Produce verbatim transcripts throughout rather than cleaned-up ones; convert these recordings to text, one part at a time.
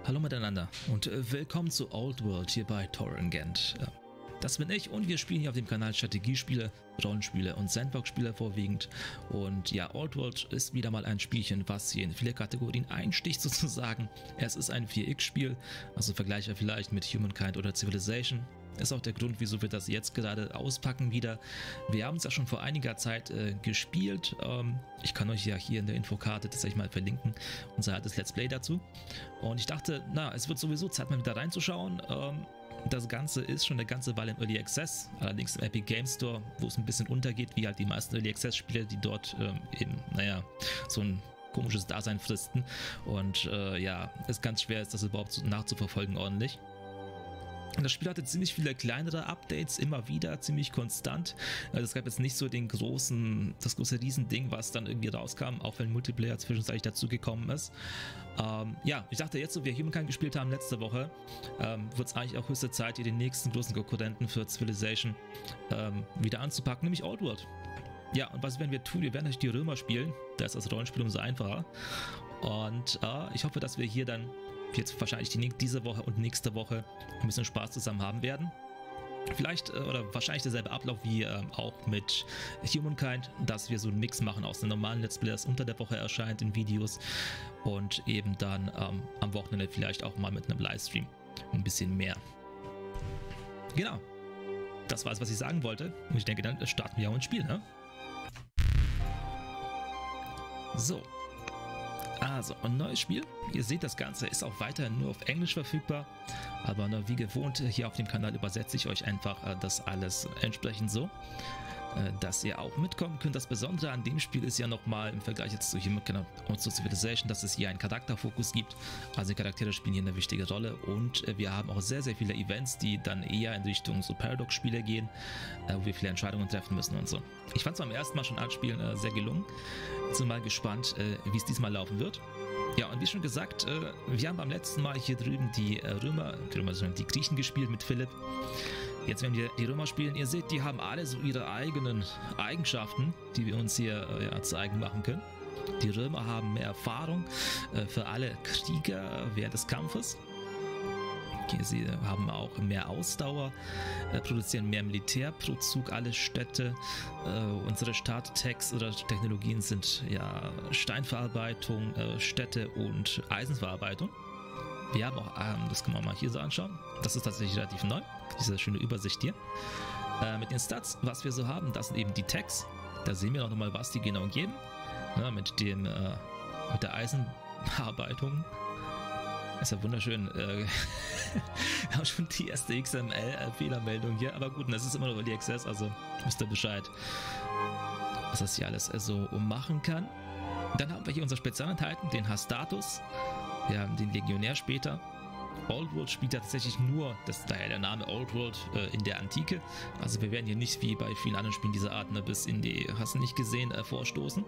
Hallo miteinander und äh, willkommen zu Old World hier bei Torrengant. Äh, das bin ich und wir spielen hier auf dem Kanal Strategiespiele, Rollenspiele und Sandbox-Spiele vorwiegend. Und ja, Old World ist wieder mal ein Spielchen, was hier in viele Kategorien einsticht sozusagen. Es ist ein vier X-Spiel, also Vergleiche vielleicht mit Humankind oder Civilization. Ist auch der Grund, wieso wir das jetzt gerade auspacken wieder. Wir haben es ja schon vor einiger Zeit äh, gespielt. Ähm, ich kann euch ja hier in der Infokarte tatsächlich mal verlinken, unser altes Let's Play dazu. Und ich dachte, na, es wird sowieso Zeit, mal wieder reinzuschauen. Ähm, das Ganze ist schon eine ganze Weile im Early Access, allerdings im Epic Games Store, wo es ein bisschen untergeht, wie halt die meisten Early Access Spiele, die dort ähm, eben, naja, so ein komisches Dasein fristen. Und äh, ja, es ganz schwer ist, das überhaupt nachzuverfolgen ordentlich. Das Spiel hatte ziemlich viele kleinere Updates, immer wieder, ziemlich konstant. Also es gab jetzt nicht so den großen, das große Riesending, was dann irgendwie rauskam, auch wenn Multiplayer zwischenzeitlich dazugekommen ist. Ähm, ja, ich dachte jetzt, so wie wir Humankind gespielt haben letzte Woche, ähm, wird es eigentlich auch höchste Zeit, hier den nächsten großen Konkurrenten für Civilization ähm, wieder anzupacken, nämlich Old World. Ja, und was werden wir tun? Wir werden natürlich die Römer spielen, da ist das Rollenspiel umso einfacher. Und äh, ich hoffe, dass wir hier dann jetzt wahrscheinlich die, diese Woche und nächste Woche ein bisschen Spaß zusammen haben werden. Vielleicht äh, oder wahrscheinlich derselbe Ablauf wie äh, auch mit Humankind, dass wir so einen Mix machen aus einem normalen Let's Play, das unter der Woche erscheint in Videos und eben dann ähm, am Wochenende vielleicht auch mal mit einem Livestream ein bisschen mehr. Genau, das war es, was ich sagen wollte und ich denke, dann starten wir auch ins Spiel, ne? So. Also, ein neues Spiel. Ihr seht, das Ganze ist auch weiterhin nur auf Englisch verfügbar, aber wie gewohnt hier auf dem Kanal übersetze ich euch einfach das alles entsprechend so, dass ihr auch mitkommen könnt. Das Besondere an dem Spiel ist ja nochmal im Vergleich jetzt zu Humankind und zu Civilization, dass es hier einen Charakterfokus gibt. Also die Charaktere spielen hier eine wichtige Rolle und wir haben auch sehr, sehr viele Events, die dann eher in Richtung so Paradox-Spiele gehen, wo wir viele Entscheidungen treffen müssen und so. Ich fand es beim ersten Mal schon anspielen sehr gelungen. Bin mal gespannt, wie es diesmal laufen wird. Ja, und wie schon gesagt, wir haben beim letzten Mal hier drüben die Römer, die, Römer, die Griechen gespielt mit Philipp. Jetzt werden wir die Römer spielen. Ihr seht, die haben alle so ihre eigenen Eigenschaften, die wir uns hier äh, ja, zu eigen machen können. Die Römer haben mehr Erfahrung äh, für alle Krieger während des Kampfes. Okay, sie haben auch mehr Ausdauer, äh, produzieren mehr Militär pro Zug, alle Städte. Äh, unsere Starttechs oder Technologien sind ja Steinverarbeitung, äh, Städte und Eisenverarbeitung. Wir haben auch, ähm, das können wir mal hier so anschauen, das ist tatsächlich relativ neu, diese schöne Übersicht hier. Äh, mit den Stats, was wir so haben, das sind eben die Tags, da sehen wir auch nochmal, was die genau geben. Ja, mit, dem, äh, mit der Eisenbearbeitung, ist ja wunderschön, äh, wir haben schon die erste X M L-Fehlermeldung hier, aber gut, das ist immer noch Early Access, also wisst ihr Bescheid, was das hier alles äh, so machen kann. Dann haben wir hier unsere Spezialeinheiten, den Hastatus. Wir haben den Legionär später. Old World spielt ja tatsächlich nur, das ist daher der Name Old World, äh, in der Antike. Also wir werden hier nicht wie bei vielen anderen Spielen dieser Art ne, bis in die, hast du nicht gesehen, äh, vorstoßen.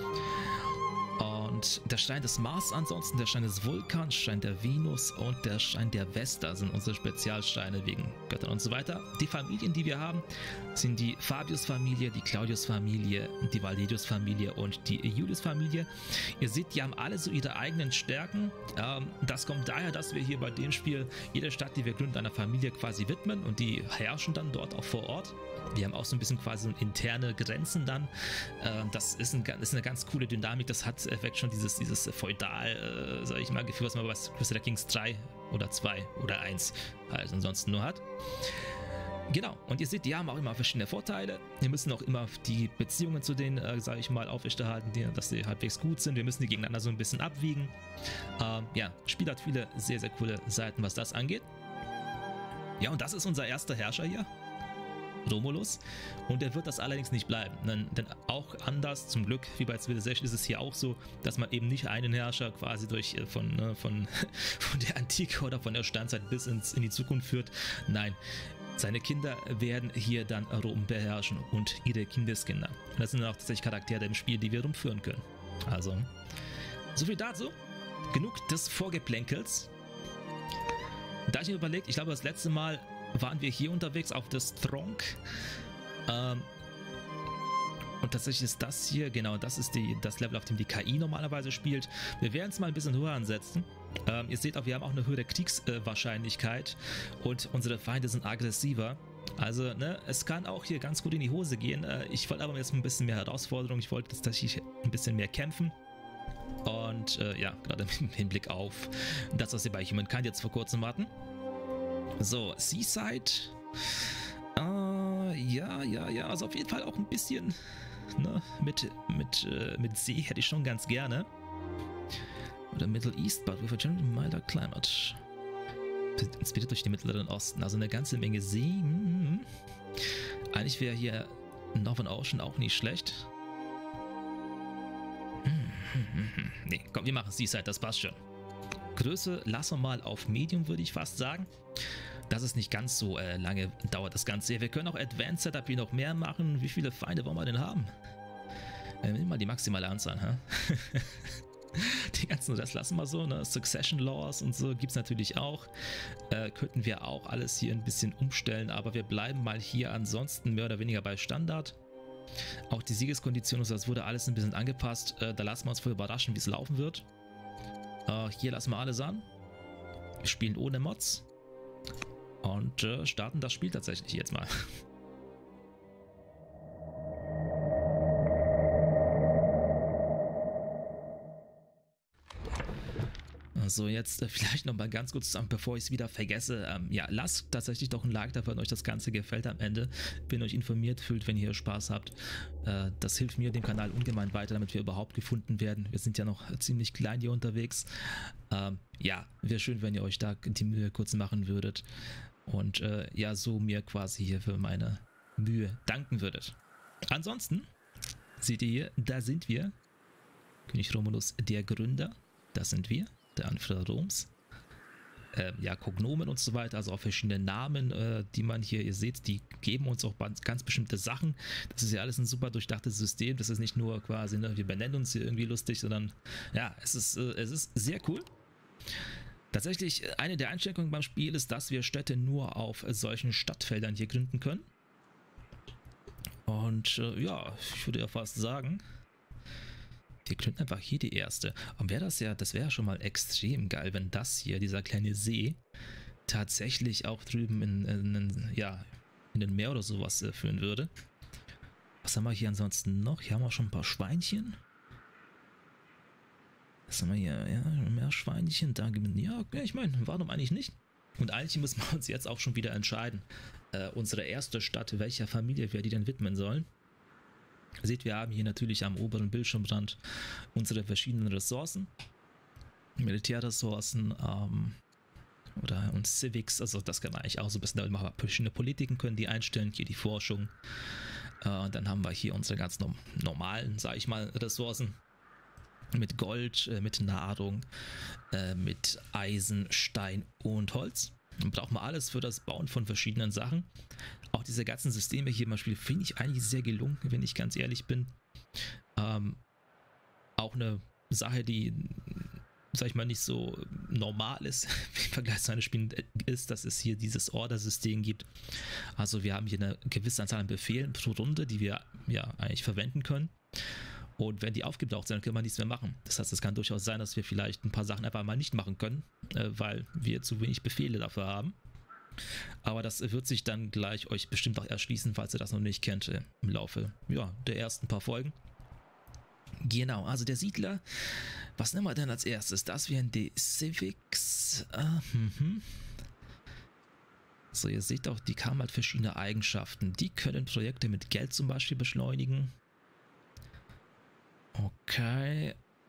Und der Stein des Mars ansonsten, der Stein des Vulkans, Stein der Venus und der Stein der Vesta sind unsere Spezialsteine wegen Göttern und so weiter. Die Familien, die wir haben, sind die Fabius-Familie, die Claudius-Familie, die Valerius-Familie und die Julius-Familie. Ihr seht, die haben alle so ihre eigenen Stärken. Ähm, das kommt daher, dass wir hier bei dem Spiel jede Stadt, die wir gründen, einer Familie quasi widmen und die herrschen dann dort auch vor Ort. Wir haben auch so ein bisschen quasi so interne Grenzen dann. Äh, das ist, ein, ist eine ganz coole Dynamik. Das hat effekt schon dieses, dieses feudal, äh, sag ich mal, Gefühl, was man bei Crusader Kings drei oder zwei oder eins halt ansonsten nur hat. Genau, und ihr seht, die haben auch immer verschiedene Vorteile. Wir müssen auch immer die Beziehungen zu denen, äh, sage ich mal, aufrechterhalten, die, dass sie halbwegs gut sind. Wir müssen die gegeneinander so ein bisschen abwiegen. Ähm, ja, Spiel hat viele sehr, sehr coole Seiten, was das angeht. Ja, und das ist unser erster Herrscher hier. Romulus, und er wird das allerdings nicht bleiben, denn, denn auch anders, zum Glück, wie bei Civilization ist es hier auch so, dass man eben nicht einen Herrscher quasi durch äh, von, äh, von, von der Antike oder von der Steinzeit bis ins, in die Zukunft führt. Nein, seine Kinder werden hier dann Rom beherrschen und ihre Kindeskinder. Und das sind dann auch tatsächlich Charaktere im Spiel, die wir rumführen können. Also, so viel dazu. Genug des Vorgeplänkels. Da ich mir überlegt, ich glaube das letzte Mal waren wir hier unterwegs auf das Tronk. Ähm, und tatsächlich ist das hier, genau, das ist die, das Level, auf dem die K I normalerweise spielt. Wir werden es mal ein bisschen höher ansetzen. Ähm, ihr seht auch, wir haben auch eine höhere Kriegswahrscheinlichkeit äh, und unsere Feinde sind aggressiver. Also, ne, es kann auch hier ganz gut in die Hose gehen. Äh, ich wollte aber jetzt ein bisschen mehr Herausforderung. Ich wollte tatsächlich ein bisschen mehr kämpfen. Und äh, ja, gerade im Hinblick auf das, was wir bei Humankind jetzt vor kurzem hatten. So, Seaside. Äh, ja, ja, ja, also auf jeden Fall auch ein bisschen, ne, mit, mit, äh, mit See hätte ich schon ganz gerne. Oder Middle East, but with a generally milder climate. Inspiriert durch den Mittleren Osten, also eine ganze Menge See. Hm. Eigentlich wäre hier Northern Ocean auch nicht schlecht. Hm. Nee, komm, wir machen Seaside, das passt schon. Größe lassen wir mal auf Medium, würde ich fast sagen. Dass es nicht ganz so äh, lange dauert, das Ganze. Wir können auch Advanced Setup hier noch mehr machen. Wie viele Feinde wollen wir denn haben? Äh, nimm mal die maximale Anzahl, hä? Die ganzen Rest lassen wir so, ne? Succession Laws und so gibt es natürlich auch. Äh, könnten wir auch alles hier ein bisschen umstellen, aber wir bleiben mal hier ansonsten mehr oder weniger bei Standard. Auch die Siegeskonditionen, das wurde alles ein bisschen angepasst. Äh, da lassen wir uns voll überraschen, wie es laufen wird. Äh, hier lassen wir alles an. Wir spielen ohne Mods. Und äh, starten das Spiel tatsächlich jetzt mal. So, jetzt äh, vielleicht noch mal ganz kurz zusammen, bevor ich es wieder vergesse. Ähm, ja, lasst tatsächlich doch ein Like da, wenn euch das Ganze gefällt am Ende. Wenn ihr euch informiert fühlt, wenn ihr Spaß habt. Äh, das hilft mir, dem Kanal ungemein weiter, damit wir überhaupt gefunden werden. Wir sind ja noch ziemlich klein hier unterwegs. Ähm, ja, wäre schön, wenn ihr euch da die Mühe kurz machen würdet. Und äh, ja, so mir quasi hier für meine Mühe danken würdet. Ansonsten, seht ihr hier, da sind wir. König Romulus, der Gründer. Das sind wir. Der Anführer Roms. Äh, ja, Kognomen und so weiter, also auch verschiedene Namen, äh, die man hier, ihr seht, die geben uns auch ganz bestimmte Sachen. Das ist ja alles ein super durchdachtes System. Das ist nicht nur quasi, ne, wir benennen uns hier irgendwie lustig, sondern ja, es ist, äh, es ist sehr cool. Tatsächlich, eine der Einschränkungen beim Spiel ist, dass wir Städte nur auf solchen Stadtfeldern hier gründen können. Und äh, ja, ich würde ja fast sagen, wir gründen einfach hier die erste. Und wäre das ja, das wäre ja schon mal extrem geil, wenn das hier, dieser kleine See, tatsächlich auch drüben in, in, in, ja, in den Meer oder sowas äh, führen würde. Was haben wir hier ansonsten noch? Hier haben wir schon ein paar Schweinchen. Was haben wir hier? Ja, mehr Schweinchen. Da gibt es, ja, ich meine, warum eigentlich nicht? Und eigentlich müssen wir uns jetzt auch schon wieder entscheiden. Äh, unsere erste Stadt, welcher Familie wir die denn widmen sollen. Seht, wir haben hier natürlich am oberen Bildschirmrand unsere verschiedenen Ressourcen. Militärressourcen ähm, oder und Civics, also das kann man eigentlich auch so ein bisschen damit machen. Verschiedene Politiken können die einstellen, hier die Forschung. Äh, dann haben wir hier unsere ganz no normalen, sage ich mal, Ressourcen. Mit Gold, äh, mit Nahrung, äh, mit Eisen, Stein und Holz. Dann brauchen wir alles für das Bauen von verschiedenen Sachen. Auch diese ganzen Systeme hier im Spiel finde ich eigentlich sehr gelungen, wenn ich ganz ehrlich bin. Ähm, auch eine Sache, die, sag ich mal, nicht so normal ist im Vergleich zu anderen Spielen, ist, dass es hier dieses Order-System gibt. Also wir haben hier eine gewisse Anzahl an Befehlen pro Runde, die wir ja eigentlich verwenden können. Und wenn die aufgebraucht sind, dann können wir nichts mehr machen. Das heißt, es kann durchaus sein, dass wir vielleicht ein paar Sachen einfach mal nicht machen können, äh, weil wir zu wenig Befehle dafür haben. Aber das wird sich dann gleich euch bestimmt auch erschließen, falls ihr das noch nicht kennt, äh, im Laufe ja, der ersten paar Folgen. Genau, also der Siedler, was nehmen wir denn als erstes? Das wären die Civics. Äh, mhm. So, ihr seht auch, die haben halt verschiedene Eigenschaften. Die können Projekte mit Geld zum Beispiel beschleunigen. Okay.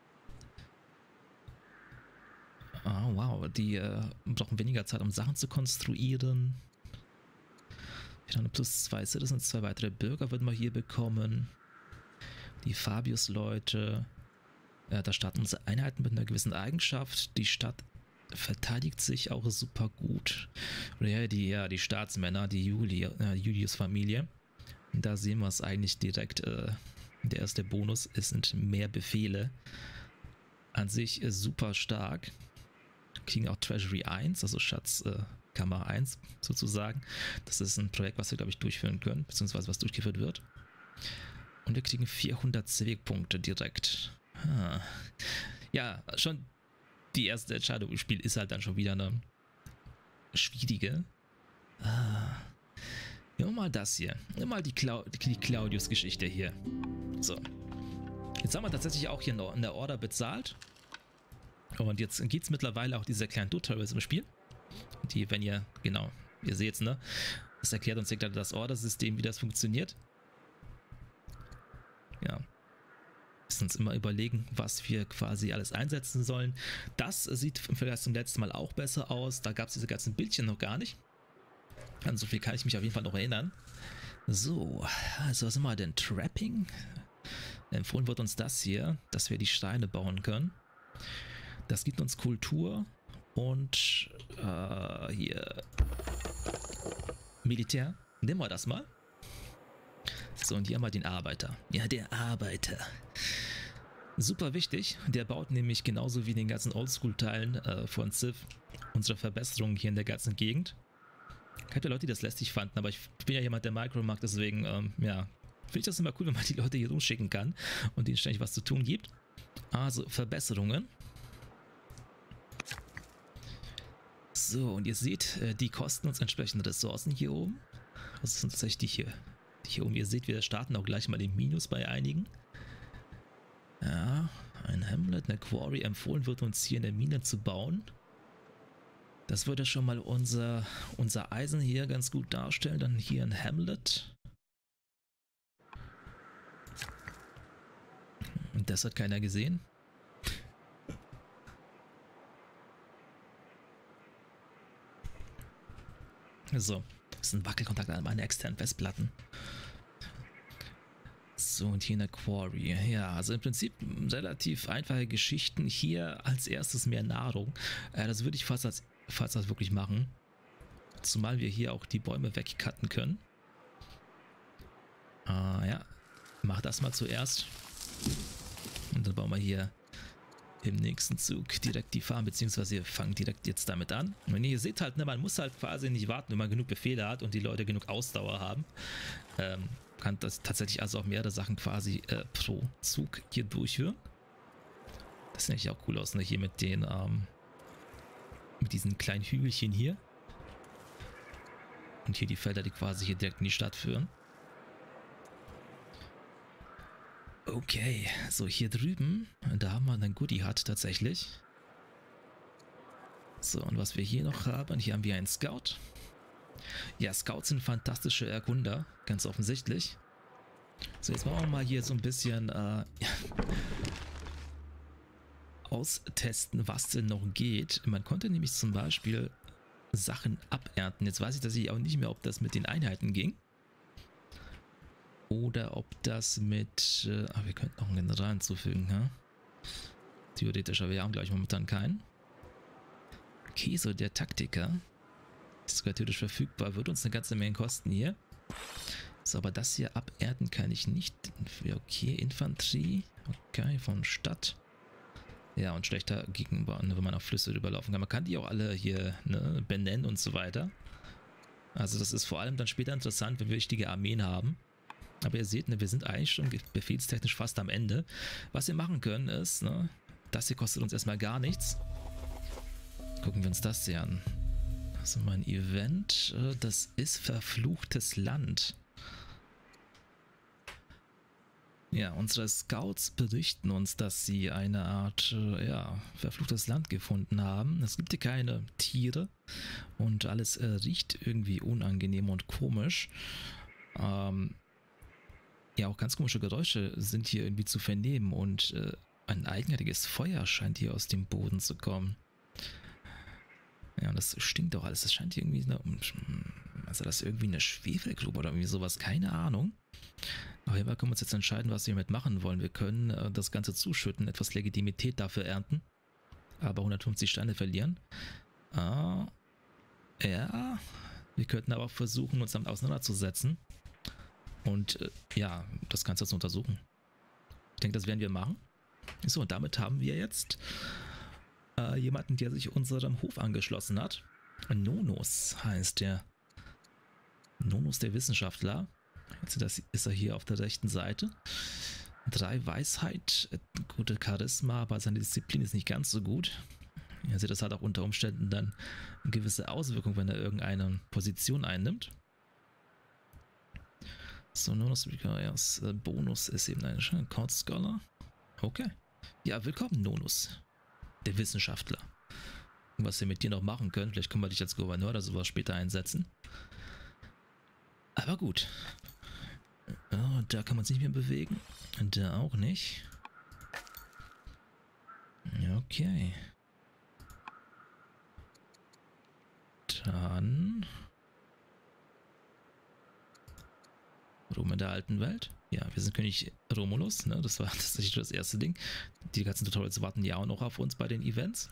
Oh, wow, die äh, brauchen weniger Zeit, um Sachen zu konstruieren. Wir haben plus zwei Citizens, zwei weitere Bürger würden wir hier bekommen. Die Fabius-Leute. Ja, da starten unsere Einheiten mit einer gewissen Eigenschaft. Die Stadt verteidigt sich auch super gut. Oder ja, die, ja, die Staatsmänner, die Juli, äh, Julius-Familie. Da sehen wir es eigentlich direkt. Äh, Der erste Bonus, es sind mehr Befehle. An sich äh, super stark. Kriegen auch Treasury eins, also Schatzkammer äh, eins sozusagen. Das ist ein Projekt, was wir, glaube ich, durchführen können, beziehungsweise was durchgeführt wird. Und wir kriegen vierhundert Civic-Punkte direkt. Ah. Ja, schon die erste Entscheidung im Spiel ist halt dann schon wieder eine schwierige. Ah. Nimm mal das hier. Nimm mal die, Clau die Claudius-Geschichte hier. So. Jetzt haben wir tatsächlich auch hier in der Order bezahlt. Und jetzt gibt es mittlerweile auch diese kleinen Tutorials im Spiel. Die, wenn ihr, genau, ihr seht es, ne? Das erklärt uns gerade das Order-System, wie das funktioniert. Ja. Müssen uns immer überlegen, was wir quasi alles einsetzen sollen. Das sieht vielleicht zum letzten Mal auch besser aus. Da gab es diese ganzen Bildchen noch gar nicht. An so viel kann ich mich auf jeden Fall noch erinnern. So, also was haben wir denn? Trapping? Empfohlen wird uns das hier, dass wir die Steine bauen können. Das gibt uns Kultur und äh, hier Militär. Nehmen wir das mal. So, und hier haben wir den Arbeiter. Ja, der Arbeiter. Super wichtig. Der baut nämlich genauso wie den ganzen Oldschool-Teilen äh, von Civ unsere Verbesserungen hier in der ganzen Gegend. Ich hatte Leute, die das lästig fanden, aber ich bin ja jemand, der Micro mag, deswegen, ähm, ja, finde ich das immer cool, wenn man die Leute hier rumschicken kann und ihnen ständig was zu tun gibt. Also, Verbesserungen. So, und ihr seht, die kosten uns entsprechende Ressourcen hier oben. Das sind tatsächlich die hier. Die hier oben, ihr seht, wir starten auch gleich mal den Minus bei einigen. Ja, ein Hamlet, eine Quarry. Empfohlen wird uns hier in der Mine zu bauen. Das würde schon mal unser, unser Eisen hier ganz gut darstellen. Dann hier ein Hamlet. Und das hat keiner gesehen. So, das ist ein Wackelkontakt an meine externen Festplatten. So, und hier eine Quarry. Ja, also im Prinzip relativ einfache Geschichten. Hier als erstes mehr Nahrung. Äh, das würde ich fast als, fast als wirklich machen. Zumal wir hier auch die Bäume wegcutten können. Ah ja, mach das mal zuerst. Und dann bauen wir hier im nächsten Zug direkt die Farm, beziehungsweise wir fangen direkt jetzt damit an. Und ihr seht halt, ne, man muss halt quasi nicht warten, wenn man genug Befehle hat und die Leute genug Ausdauer haben. Ähm, kann das tatsächlich also auch mehrere Sachen quasi äh, pro Zug hier durchführen. Das sieht eigentlich auch cool aus, ne? Hier mit den, ähm, mit diesen kleinen Hügelchen hier. Und hier die Felder, die quasi hier direkt in die Stadt führen. Okay, so hier drüben, da haben wir einen Goodie Hut tatsächlich. So, und was wir hier noch haben, hier haben wir einen Scout. Ja, Scouts sind fantastische Erkunder, ganz offensichtlich. So, jetzt wollen wir mal hier so ein bisschen äh, austesten, was denn noch geht. Man konnte nämlich zum Beispiel Sachen abernten. Jetzt weiß ich, dass ich auch nicht mehr, ob das mit den Einheiten ging. Oder ob das mit... Äh, ah, wir könnten noch einen General hinzufügen, ja? Theoretisch, aber wir haben, glaube ich, momentan keinen. Okay, so der Taktiker ist sogar theoretisch verfügbar. Wird uns eine ganze Menge kosten hier. So, aber das hier abernten kann ich nicht. Okay, Infanterie. Okay, von Stadt. Ja, und schlechter gegenüber, wenn man auf Flüsse rüberlaufen kann. Man kann die auch alle hier, ne, benennen und so weiter. Also das ist vor allem dann später interessant, wenn wir wichtige Armeen haben. Aber ihr seht, ne, wir sind eigentlich schon befehlstechnisch fast am Ende. Was wir machen können ist, ne, das hier kostet uns erstmal gar nichts. Gucken wir uns das hier an. Also mein Event, das ist verfluchtes Land. Ja, unsere Scouts berichten uns, dass sie eine Art, ja, verfluchtes Land gefunden haben. Es gibt hier keine Tiere und alles äh, riecht irgendwie unangenehm und komisch. Ähm, ja, auch ganz komische Geräusche sind hier irgendwie zu vernehmen und äh, ein eigenartiges Feuer scheint hier aus dem Boden zu kommen. Ja, und das stinkt doch alles. Das scheint hier irgendwie eine, also das ist irgendwie eine Schwefelgrube oder irgendwie sowas, keine Ahnung. Auf jeden Fall können wir uns jetzt entscheiden, was wir damit machen wollen. Wir können äh, das Ganze zuschütten, etwas Legitimität dafür ernten, aber hundertfünfzig Steine verlieren. Ah, ja, wir könnten aber auch versuchen, uns damit auseinanderzusetzen und äh, ja, das Ganze zu untersuchen. Ich denke, das werden wir machen. So, und damit haben wir jetzt äh, jemanden, der sich unserem Hof angeschlossen hat. Nonos heißt der. Nonos der Wissenschaftler. Also das ist er hier auf der rechten Seite. Drei Weisheit, gute Charisma, aber seine Disziplin ist nicht ganz so gut. Also das hat auch unter Umständen dann eine gewisse Auswirkung, wenn er irgendeine Position einnimmt. So, Nonus Requires äh, Bonus ist eben ein Court Scholar. Okay. Ja, willkommen, Nonus. Der Wissenschaftler. Was wir mit dir noch machen können, vielleicht können wir dich als Gouverneur oder sowas später einsetzen. Aber gut. Oh, da kann man sich nicht mehr bewegen. Und da auch nicht. Okay. Dann... Rom in der alten Welt. Ja, wir sind König Romulus, ne? Das war tatsächlich das erste Ding. Die ganzen Tutorials warten ja auch noch auf uns bei den Events.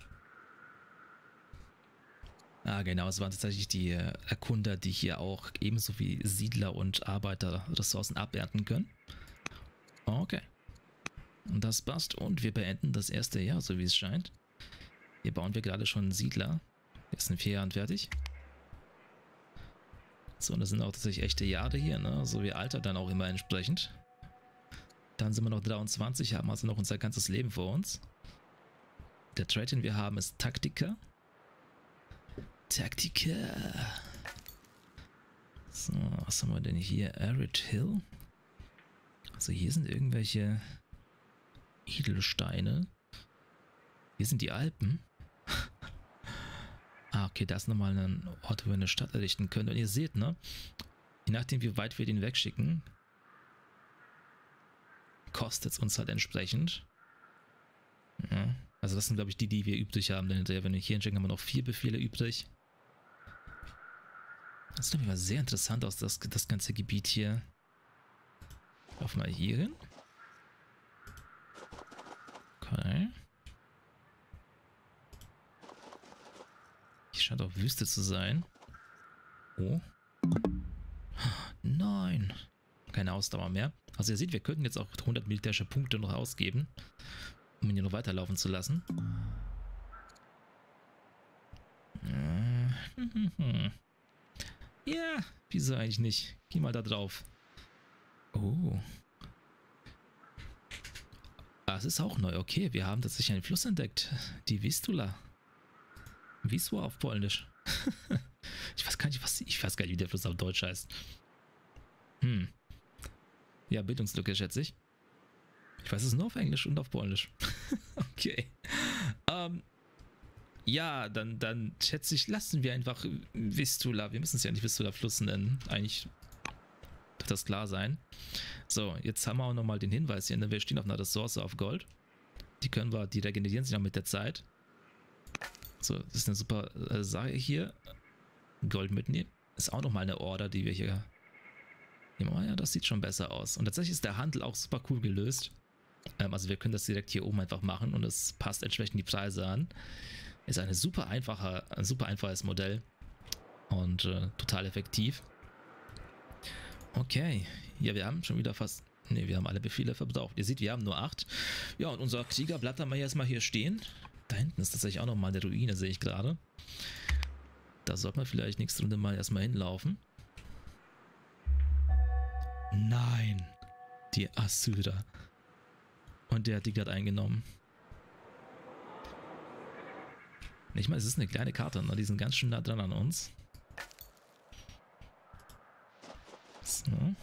Ah, genau, es waren tatsächlich die Erkunder, die hier auch ebenso wie Siedler und Arbeiter Ressourcen abernten können. Okay. Und das passt und wir beenden das erste Jahr, so wie es scheint. Hier bauen wir gerade schon einen Siedler. Der ist in vier Jahren fertig. So, und das sind auch tatsächlich echte Jahre hier, ne? So wie Alter dann auch immer entsprechend. Dann sind wir noch dreiundzwanzig, haben also noch unser ganzes Leben vor uns. Der Trade, den wir haben, ist Taktiker. Taktiker. So, was haben wir denn hier? Arid Hill. Also hier sind irgendwelche Edelsteine. Hier sind die Alpen. Ah, okay, da ist nochmal ein Ort, wo wir eine Stadt errichten können. Und ihr seht, ne? Je nachdem, wie weit wir den wegschicken, kostet es uns halt entsprechend. Ja, also das sind, glaube ich, die, die wir übrig haben. Denn hinterher, wenn wir hier hinschicken, haben wir noch vier Befehle übrig. Das sieht mal sehr interessant aus, das, das ganze Gebiet hier. Laufen wir hier hin. Okay. Hier scheint auch Wüste zu sein. Oh. Nein. Keine Ausdauer mehr. Also ihr seht, wir könnten jetzt auch hundert militärische Punkte noch ausgeben, um ihn hier noch weiterlaufen zu lassen. Ja, wieso eigentlich nicht? Geh mal da drauf. Oh. Ah, es ist auch neu. Okay, wir haben tatsächlich einen Fluss entdeckt. Die Vistula. Wisła auf Polnisch. Ich weiß gar nicht, was, ich weiß gar nicht, wie der Fluss auf Deutsch heißt. Hm. Ja, Bildungslücke, schätze ich. Ich weiß es nur auf Englisch und auf Polnisch. Okay. Ähm, ja, dann, dann schätze ich, lassen wir einfach Vistula. Wir müssen es ja nicht Vistula Fluss nennen. Eigentlich wird das klar sein. So, jetzt haben wir auch nochmal den Hinweis hier. Wir stehen auf einer Ressource auf Gold. Die können wir, die regenerieren sich noch mit der Zeit. So, das ist eine super äh, Sache hier. Gold mitnehmen. Ist auch nochmal eine Order, die wir hier... Ja, das sieht schon besser aus. Und tatsächlich ist der Handel auch super cool gelöst. Ähm, also wir können das direkt hier oben einfach machen und es passt entsprechend die Preise an. Ist eine super einfache, ein super einfaches Modell. Und äh, total effektiv. Okay. Ja, wir haben schon wieder fast... Ne, wir haben alle Befehle verbraucht. Ihr seht, wir haben nur acht. Ja, und unser Kriegerblatt haben wir jetzt mal hier stehen. Da hinten ist tatsächlich auch nochmal eine Ruine, sehe ich gerade. Da sollte man vielleicht nächste Runde mal erstmal hinlaufen. Nein! Die Assyrer. Und der hat die gerade eingenommen. Ich meine, es ist eine kleine Karte, ne? Die sind ganz schön nah dran an uns. So.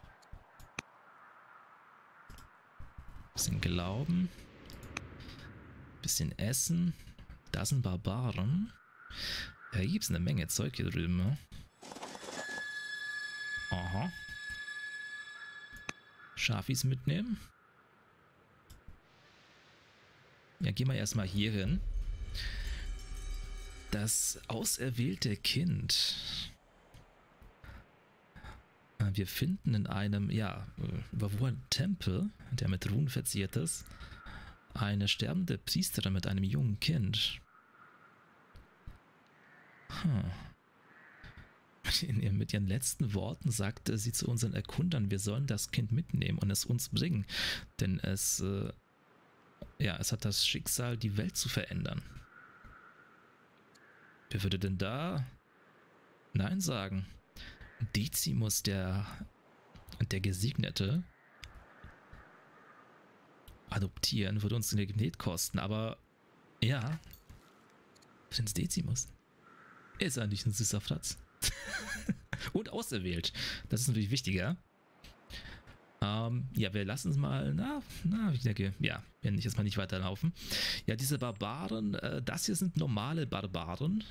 Bisschen Glauben. Bisschen Essen. Da sind Barbaren. Da gibt es eine Menge Zeug hier drüben. Ne? Aha. Schafis mitnehmen. Ja, gehen wir erstmal hier hin. Das auserwählte Kind. Wir finden in einem, ja, überwucherten Tempel, der mit Runen verziert ist, eine sterbende Priesterin mit einem jungen Kind. Hm. In, mit ihren letzten Worten sagte sie zu unseren Erkundern, wir sollen das Kind mitnehmen und es uns bringen, denn es, äh, ja, es hat das Schicksal, die Welt zu verändern. Wer würde denn da Nein sagen? Decimus, der, der Gesegnete, adoptieren würde uns eine Gnet kosten, aber ja, Prinz Decimus. Ist eigentlich ein süßer Fratz. Und auserwählt. Das ist natürlich wichtiger. Ähm, ja, wir lassen es mal, na, na, ich denke, ja, wir werden jetzt mal nicht weiterlaufen. Ja, diese Barbaren, äh, das hier sind normale Barbaren.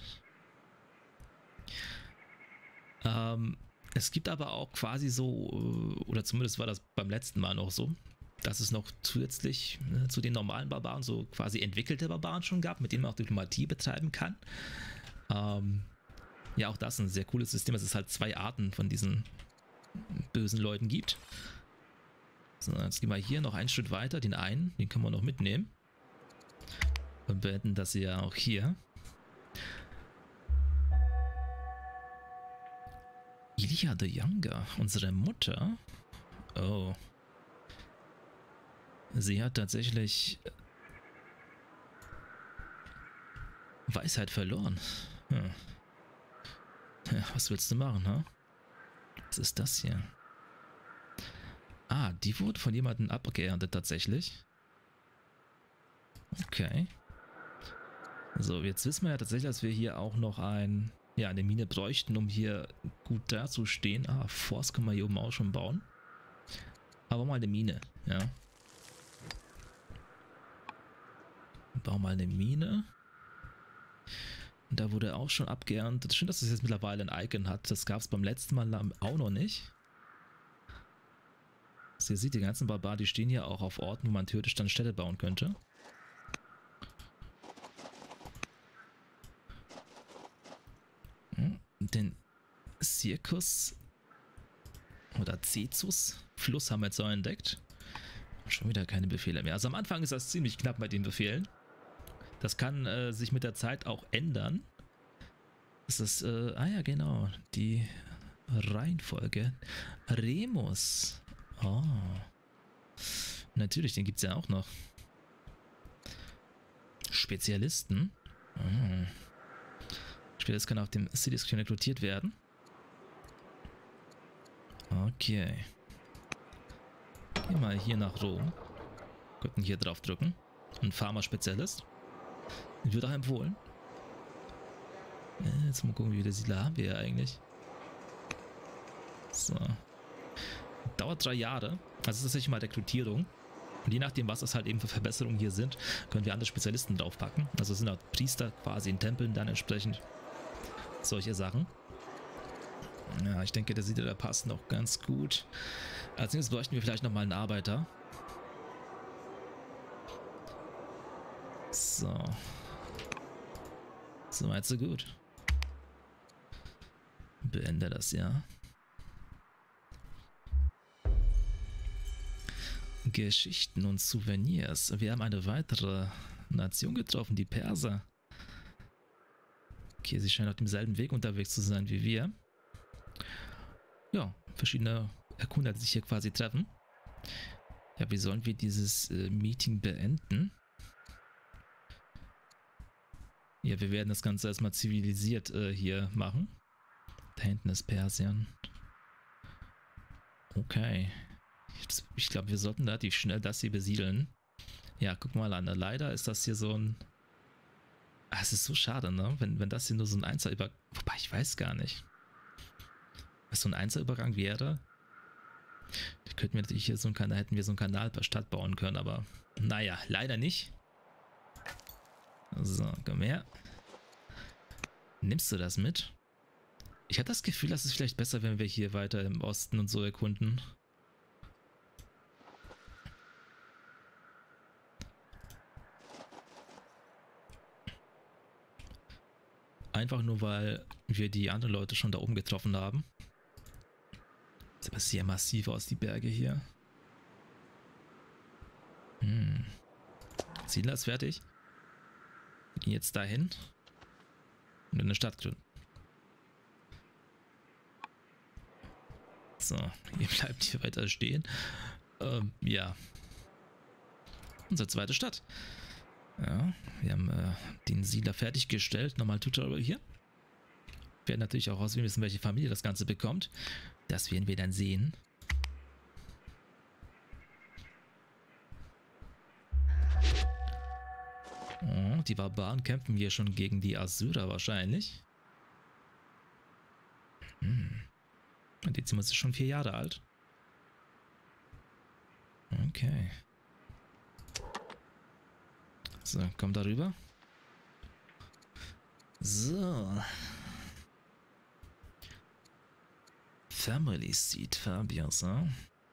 Ähm, es gibt aber auch quasi so, oder zumindest war das beim letzten Mal noch so, dass es noch zusätzlich äh, zu den normalen Barbaren so quasi entwickelte Barbaren schon gab, mit denen man auch Diplomatie betreiben kann. Ähm, ja, auch das ist ein sehr cooles System, dass es halt zwei Arten von diesen bösen Leuten gibt. So, jetzt gehen wir hier noch einen Schritt weiter, den einen, den können wir noch mitnehmen. Und beenden das ja auch hier. Ilia the Younger, unsere Mutter. Oh. Sie hat tatsächlich Weisheit verloren. Hm. Ja, was willst du machen, ha? Was ist das hier? Ah, die wurde von jemandem abgeerntet tatsächlich. Okay. So, jetzt wissen wir ja tatsächlich, dass wir hier auch noch ein, ja, eine Mine bräuchten, um hier gut dazustehen. Ah, Force können wir hier oben auch schon bauen. Aber mal eine Mine, ja. Bau mal eine Mine. Und da wurde auch schon abgeerntet. Schön, dass es jetzt mittlerweile ein Icon hat. Das gab es beim letzten Mal auch noch nicht. Also ihr seht, die ganzen Barbaren, die stehen hier auch auf Orten, wo man theoretisch dann Städte bauen könnte. Den Circus oder Cezus Fluss haben wir jetzt auch entdeckt. Schon wieder keine Befehle mehr. Also am Anfang ist das ziemlich knapp bei den Befehlen. Das kann äh, sich mit der Zeit auch ändern. Das ist, äh, ah ja genau, die Reihenfolge. Remus. Oh. Natürlich, den gibt es ja auch noch. Spezialisten. Oh. Spezialist kann auf dem City-Screen rekrutiert werden. Okay. Gehen wir hier nach Rom. Könnten hier drauf drücken. Ein Pharma-Spezialist. Wird auch empfohlen. Ja, jetzt mal gucken, wie viele Siedler haben wir hier eigentlich. So. Dauert drei Jahre. Also das ist tatsächlich mal Rekrutierung. Und je nachdem, was das halt eben für Verbesserungen hier sind, können wir andere Spezialisten draufpacken. Also es sind auch Priester quasi in Tempeln dann entsprechend. Solche Sachen. Ja, ich denke, der Siedler, der passt noch ganz gut. Als nächstes bräuchten wir vielleicht nochmal einen Arbeiter. So. So weit, so gut. Beende das, ja. Geschichten und Souvenirs. Wir haben eine weitere Nation getroffen, die Perser. Okay, sie scheinen auf demselben Weg unterwegs zu sein wie wir. Ja, verschiedene Erkunder, die sich hier quasi treffen. Ja, wie sollen wir dieses äh, Meeting beenden? Ja, wir werden das Ganze erstmal zivilisiert äh, hier machen. Da hinten ist Persien. Okay. Ich, ich glaube, wir sollten relativ schnell das hier besiedeln. Ja, guck mal an. Leider ist das hier so ein... Ah, es ist so schade, ne? Wenn, wenn das hier nur so ein Einzelübergang... Wobei, ich weiß gar nicht. Was so ein Einzelübergang wäre... Da könnten wir natürlich hier so einen Kanal... Hätten wir so einen Kanal per Stadt bauen können, aber... Naja, leider nicht. So, komm her. Nimmst du das mit? Ich habe das Gefühl, dass es vielleicht besser, wenn wir hier weiter im Osten und so erkunden. Einfach nur, weil wir die anderen Leute schon da oben getroffen haben. Sieht aber sehr massiv aus, die Berge hier. Hm. Siedler ist fertig. Wir gehen jetzt dahin. Und eine Stadt gründen. So, ihr bleibt hier weiter stehen. Ähm, ja. Unsere zweite Stadt. Ja, wir haben äh, den Siedler fertiggestellt. Nochmal Tutorial hier. Wir werden natürlich auch auswählen müssen, welche Familie das Ganze bekommt. Das werden wir dann sehen. Oh, die Barbaren kämpfen hier schon gegen die Assyrer wahrscheinlich. Hm. Und die Zimmer ist schon vier Jahre alt. Okay. So, komm darüber. So. Family Seat, Fabius, ne?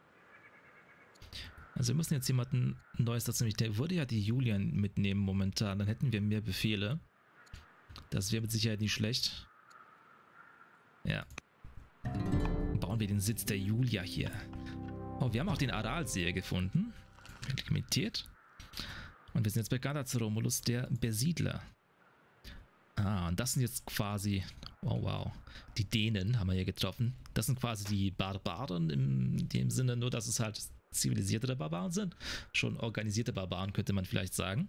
Also wir müssen jetzt jemanden Neues dazu nehmen. Der würde ja die Julian mitnehmen momentan. Dann hätten wir mehr Befehle. Das wäre mit Sicherheit nicht schlecht. Ja. Bauen wir den Sitz der Julia hier. Oh, wir haben auch den Aralseher gefunden. Limitiert. Und wir sind jetzt bei Gadazi Romulus, der Besiedler. Ah, und das sind jetzt quasi... Oh, wow. Die Dänen haben wir hier getroffen. Das sind quasi die Barbaren in dem Sinne, nur dass es halt zivilisierte Barbaren sind. Schon organisierte Barbaren, könnte man vielleicht sagen.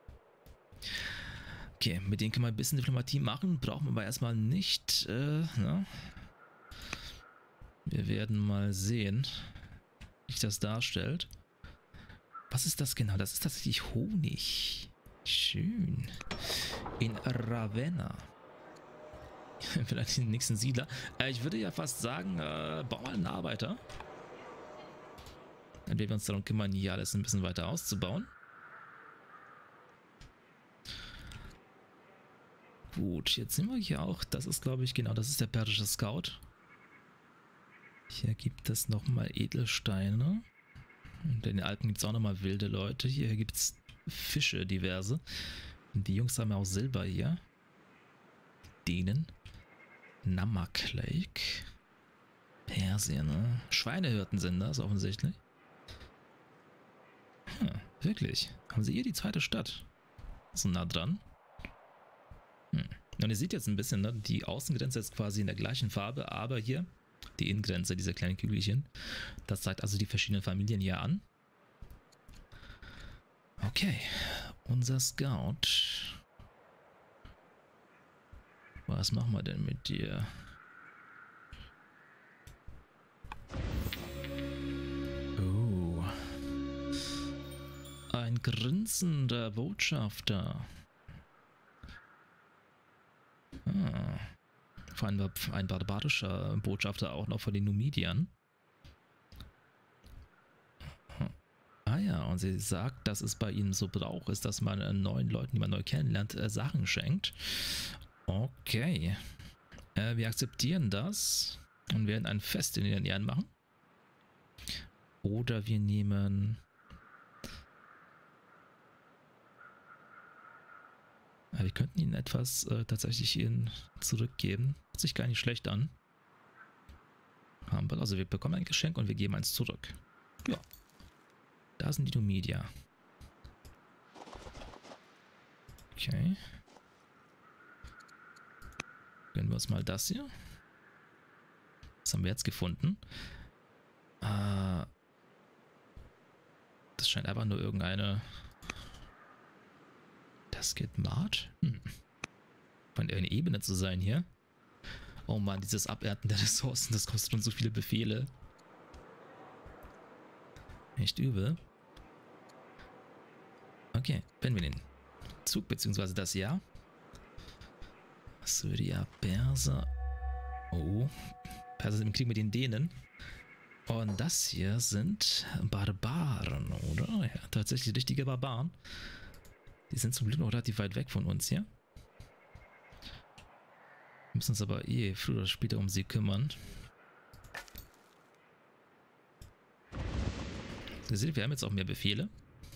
Okay, mit denen können wir ein bisschen Diplomatie machen. Brauchen wir aber erstmal nicht. Äh, ja. Wir werden mal sehen, wie sich das darstellt. Was ist das genau? Das ist tatsächlich Honig. Schön. In Ravenna. Vielleicht den nächsten Siedler. Äh, ich würde ja fast sagen, äh, bau mal einen Arbeiter. Dann werden wir uns darum kümmern, hier alles ein bisschen weiter auszubauen. Gut, jetzt sind wir hier auch. Das ist, glaube ich, genau, das ist der persische Scout. Hier gibt es nochmal Edelsteine. Und in den Alpen gibt es auch nochmal wilde Leute. Hier gibt es Fische, diverse. Und die Jungs haben ja auch Silber hier. Dänen. Namak Lake. Persien, ne? Schweinehirten sind das offensichtlich. Hm, wirklich. Haben sie hier die zweite Stadt? So nah dran. Hm. Und ihr seht jetzt ein bisschen, ne? Die Außengrenze ist quasi in der gleichen Farbe, aber hier die Innengrenze, diese kleinen Kügelchen. Das zeigt also die verschiedenen Familien hier an. Okay, unser Scout. Was machen wir denn mit dir? Oh. Ein grinsender Botschafter. Ah. Vor allem ein barbarischer Botschafter auch noch von den Numidiern. Ah ja, und sie sagt, dass es bei ihnen so Brauch ist, dass man neuen Leuten, die man neu kennenlernt, Sachen schenkt. Okay. Äh, wir akzeptieren das und werden ein Fest in den Jahren machen. Oder wir nehmen... Ja, wir könnten ihnen etwas äh, tatsächlich ihnen zurückgeben. Hört sich gar nicht schlecht an. Haben wir. Also wir bekommen ein Geschenk und wir geben eins zurück. Ja. Da sind die Numidier. Okay. Gönnen wir uns mal das hier. Was haben wir jetzt gefunden? Äh, das scheint einfach nur irgendeine... Das geht Mart? Hm. Von irgendeiner Ebene zu sein hier. Oh Mann, dieses Abernten der Ressourcen, das kostet uns so viele Befehle. Nicht übel. Okay, wenn wir den Zug, beziehungsweise das Jahr. Assyria, Perser. Oh, Perser sind im Krieg mit den Dänen. Und das hier sind Barbaren, oder? Ja, tatsächlich richtige Barbaren. Die sind zum Glück noch relativ weit weg von uns hier. Wir müssen uns aber eh früher oder später um sie kümmern. Ihr seht, wir haben jetzt auch mehr Befehle.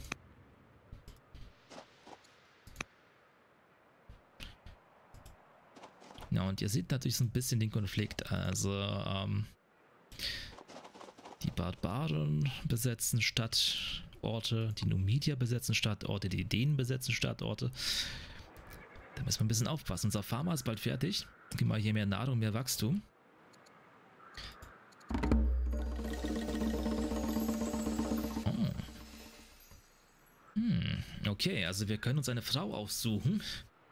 Ja, und ihr seht natürlich so ein bisschen den Konflikt. Also, ähm, die Barbaren besetzen Stadtorte, die Numidier besetzen Stadtorte, die Dänen besetzen Stadtorte. Da müssen wir ein bisschen aufpassen. Unser Farmer ist bald fertig. Gib mal hier mehr Nahrung, mehr Wachstum. Oh. Hm, okay, also wir können uns eine Frau aussuchen.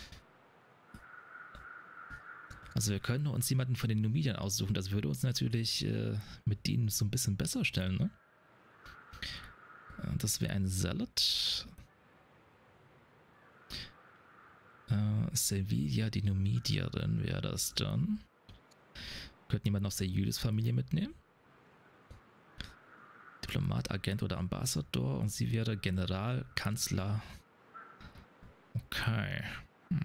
Also wir können uns jemanden von den Numidiern aussuchen. Das würde uns natürlich äh, mit denen so ein bisschen besser stellen, ne? Das wäre ein Zealot. Äh, Sevilla, die Numidierin wäre das dann. Könnte jemand aus der Julius-Familie mitnehmen? Diplomat, Agent oder Ambassador und sie wäre General, Kanzler. Okay. Hm.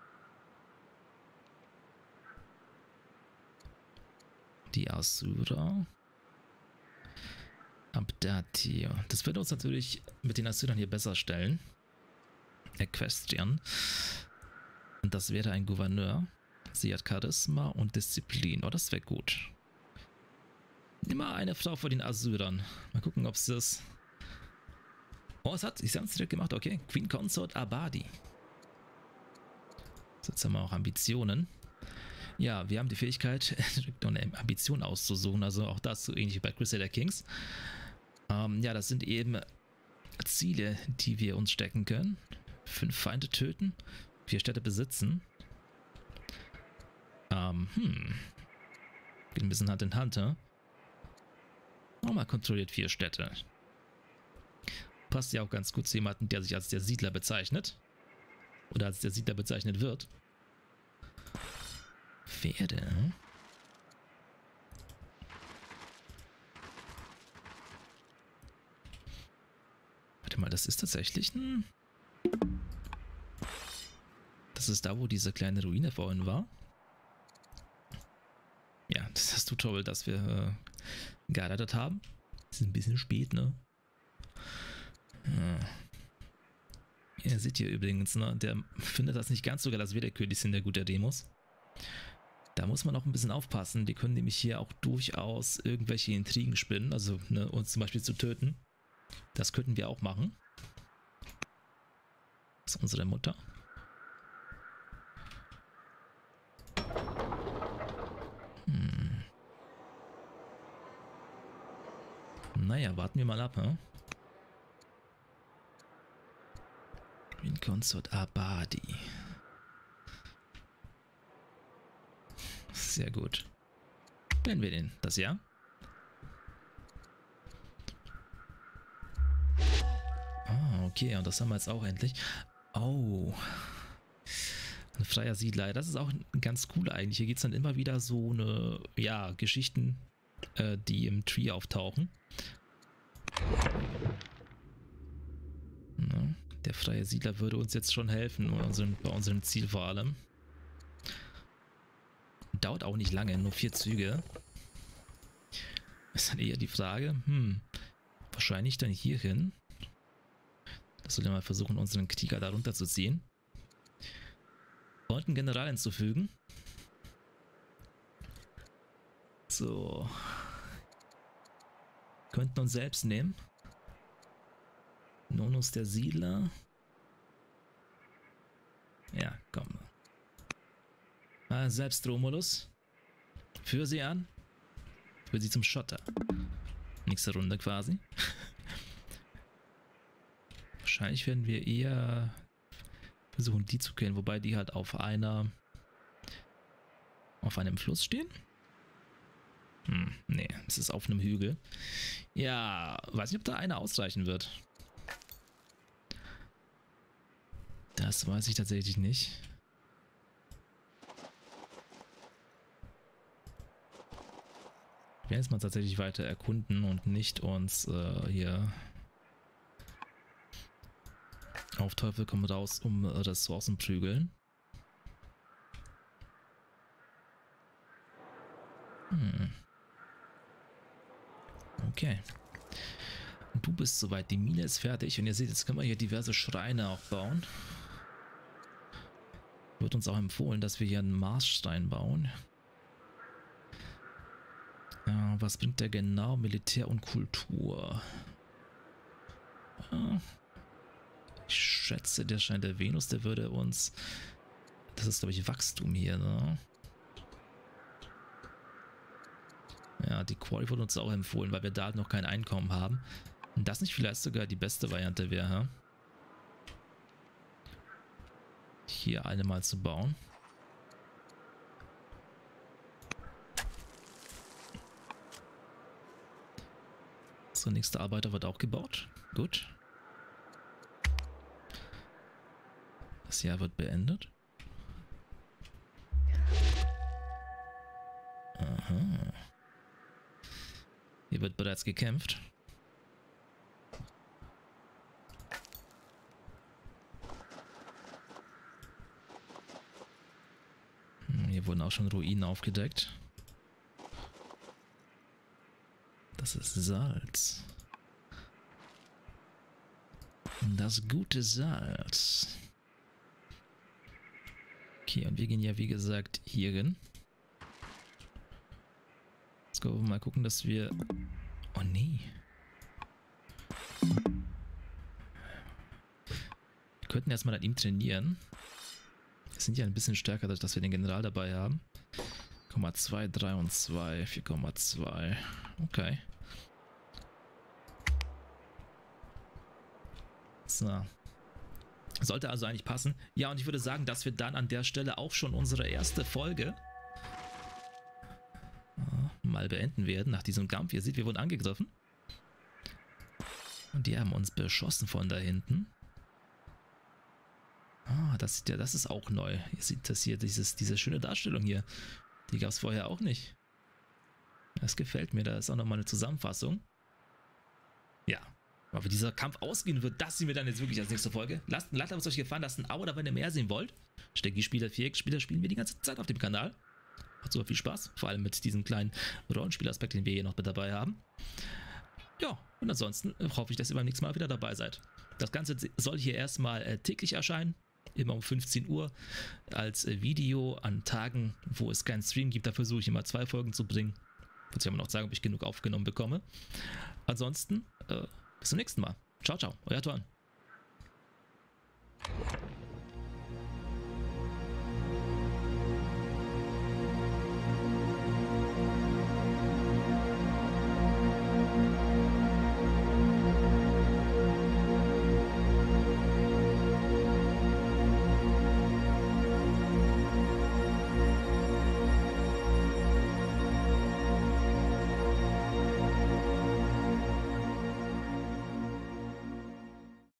Die Asura. Abdatio. Das würde uns natürlich mit den Asyrern hier besser stellen. Equestrian. Und das wäre ein Gouverneur. Sie hat Charisma und Disziplin. Oh, das wäre gut. Immer eine Frau vor den Asyrern. Mal gucken, ob es das... Oh, es hat... Ich habe es direkt gemacht. Okay. Queen Consort Abadi. So, jetzt haben wir auch Ambitionen. Ja, wir haben die Fähigkeit, eine Ambition auszusuchen. Also auch das so ähnlich wie bei Crusader Kings. Ähm, ja, das sind eben Ziele, die wir uns stecken können. Fünf Feinde töten. Vier Städte besitzen. Ähm, hm. Geht ein bisschen Hand in Hand, ja? Nochmal kontrolliert vier Städte. Passt ja auch ganz gut zu jemandem, der sich als der Siedler bezeichnet. Oder als der Siedler bezeichnet wird. Pferde. Warte mal, das ist tatsächlich ein... Das ist da, wo diese kleine Ruine vorhin war. Ja, das ist das Tutorial, das wir äh, gearbeitet haben. Das ist ein bisschen spät, ne? Ja. Ihr seht hier übrigens, ne? Der findet das nicht ganz so geil, dass wir der König sind, der gute Demos. Da muss man auch ein bisschen aufpassen. Die können nämlich hier auch durchaus irgendwelche Intrigen spinnen, also ne, uns zum Beispiel zu töten. Das könnten wir auch machen. Das ist unsere Mutter. Hm. Naja, warten wir mal ab, ne? Queen Consort Abadi. Sehr gut. Nennen wir den das Jahr. Ah, okay, und das haben wir jetzt auch endlich. Oh. Ein freier Siedler. Das ist auch ganz cool eigentlich. Hier geht es dann immer wieder so eine, ja, Geschichten, äh, die im Tree auftauchen. Na, der freie Siedler würde uns jetzt schon helfen, bei unserem, bei unserem Ziel vor allem. Dauert auch nicht lange, nur vier Züge. Ist dann eher die Frage, hm, wahrscheinlich dann hier hin. Das soll ja mal versuchen, unseren Krieger da runterzuziehen. Und einen General hinzufügen. So. Könnten uns selbst nehmen. Nonus der Siedler. Ja, komm. Ah, selbst Romulus. Führ sie an. Führ sie zum Schotter. Nächste Runde quasi. Wahrscheinlich werden wir eher versuchen, die zu killen, wobei die halt auf einer auf einem Fluss stehen. Hm, nee, es ist auf einem Hügel. Ja, weiß nicht, ob da einer ausreichen wird. Das weiß ich tatsächlich nicht. Wir werden jetzt mal tatsächlich weiter erkunden und nicht uns äh, hier auf Teufel komm raus um Ressourcen prügeln. Hm. Okay. Du bist soweit, die Mine ist fertig und ihr seht, jetzt können wir hier diverse Schreine auch bauen. Wird uns auch empfohlen, dass wir hier einen Marsschrein bauen. Ja, was bringt der genau? Militär und Kultur. Ja. Ich schätze, der Schein der Venus, der würde uns... Das ist, glaube ich, Wachstum hier, ne? Ja, die Quarry wurde uns auch empfohlen, weil wir da halt noch kein Einkommen haben. Und das nicht vielleicht sogar die beste Variante wäre, ja? Hier eine mal zu bauen. So, nächster Arbeiter wird auch gebaut. Gut. Das Jahr wird beendet. Aha. Hier wird bereits gekämpft. Hier wurden auch schon Ruinen aufgedeckt. Das ist Salz. Das gute Salz. Okay, und wir gehen ja wie gesagt hier hin. Jetzt können wir mal gucken, dass wir... Oh nee. Wir könnten erstmal an ihm trainieren. Wir sind ja ein bisschen stärker, dadurch, dass wir den General dabei haben. vier Komma zwei, drei und zwei, vier Komma zwei. Okay. So. Sollte also eigentlich passen. Ja, und ich würde sagen, dass wir dann an der Stelle auch schon unsere erste Folge mal beenden werden nach diesem Kampf. Ihr seht, wir wurden angegriffen. Und die haben uns beschossen von da hinten. Ah, das, ja, das ist auch neu. Ihr seht das hier, dieses, diese schöne Darstellung hier. Die gab es vorher auch nicht. Das gefällt mir, da ist auch nochmal eine Zusammenfassung. Ja, aber wie dieser Kampf ausgehen wird, das sehen wir dann jetzt wirklich als nächste Folge. Lasst ein Like, wenn es euch gefallen, lasst ein Abo da, wenn ihr mehr sehen wollt. Stecki Spieler vier Spieler spielen wir die ganze Zeit auf dem Kanal. Hat super viel Spaß, vor allem mit diesem kleinen Rollenspielaspekt, den wir hier noch mit dabei haben. Ja, und ansonsten hoffe ich, dass ihr beim nächsten Mal wieder dabei seid. Das Ganze soll hier erstmal äh, täglich erscheinen. Immer um fünfzehn Uhr als Video an Tagen, wo es keinen Stream gibt. Da versuche ich immer zwei Folgen zu bringen. Muss ich aber noch sagen, ob ich genug aufgenommen bekomme. Ansonsten, äh, bis zum nächsten Mal. Ciao, ciao, euer Tuan.